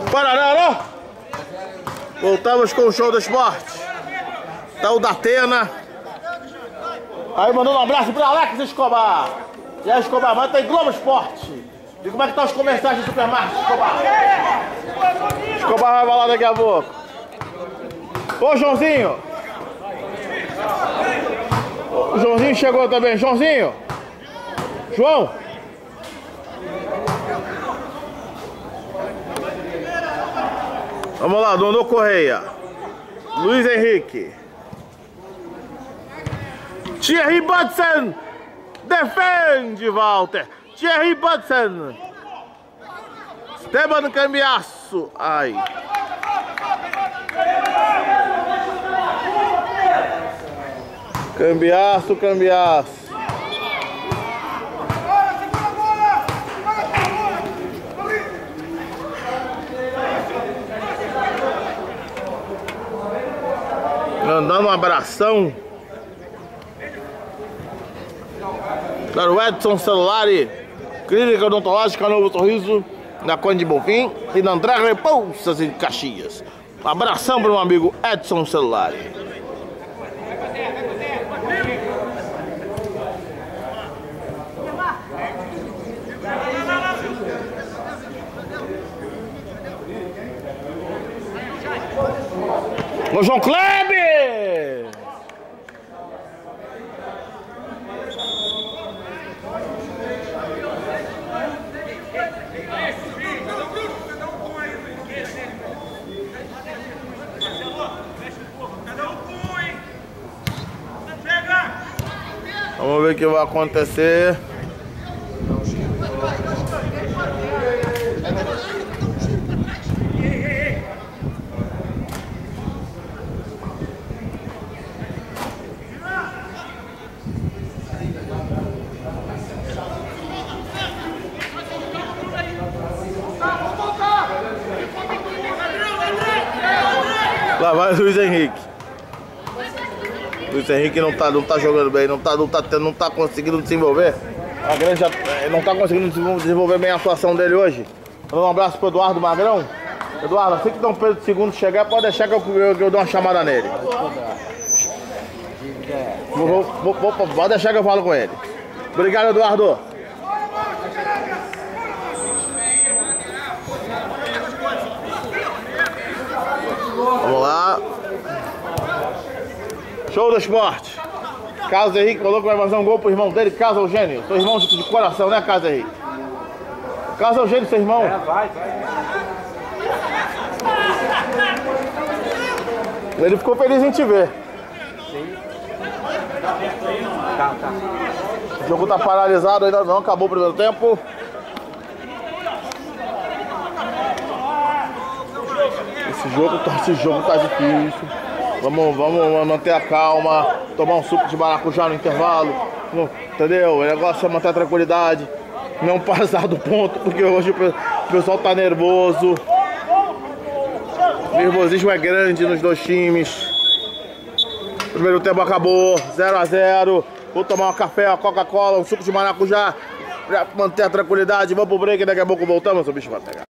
Parará! Voltamos com o show do esporte. Tá o Datena. Aí mandando um abraço pra Alex Escobar. E aí, Escobar, mas tem Globo Esporte. E como é que tá os comerciais do supermercado, Escobar? Escobar vai falar daqui a pouco. Ô, Joãozinho. O Joãozinho chegou também. Joãozinho. João. Vamos lá, Dondô Correia. Luiz Henrique. Thierry Budson. Defende, Walter. Thierry Budson. Esteban Cambiasso. Ai. Cambiasso, Cambiasso. Mandando um abração para o Edson Celulari, Clínica Odontológica Novo Sorriso, na Conde de Bonfim e na André Repoussas em Caxias. Um abração para o meu amigo Edson Celulari. O João Kleber! Vamos ver o que vai acontecer. Lá vai Luiz Henrique. Luiz Henrique não tá jogando bem, não tá conseguindo desenvolver. A grande não tá conseguindo desenvolver bem a atuação dele hoje. Vou dar um abraço pro Eduardo Magrão. Eduardo, assim que Dom Pedro II chegar, pode deixar que eu dou uma chamada nele. Pode deixar que eu falo com ele. Obrigado, Eduardo. Vamos lá. Show do esporte. Carlos Henrique falou que vai fazer um gol pro irmão dele, Carlos Eugênio. Seu irmão de coração, né, Carlos Henrique? Carlos Eugênio, seu irmão. Vai. Ele ficou feliz em te ver. Sim. Tá. O jogo tá paralisado, ainda não acabou o primeiro tempo. Esse jogo tá difícil. Vamos manter a calma, tomar um suco de maracujá no intervalo, entendeu? O negócio é manter a tranquilidade, não passar do ponto, porque hoje o pessoal tá nervoso. O nervosismo é grande nos dois times. Primeiro tempo acabou, 0 a 0. Vou tomar um café, uma Coca-Cola, um suco de maracujá, pra manter a tranquilidade. Vamos pro break, daqui a pouco voltamos, o bicho vai pegar.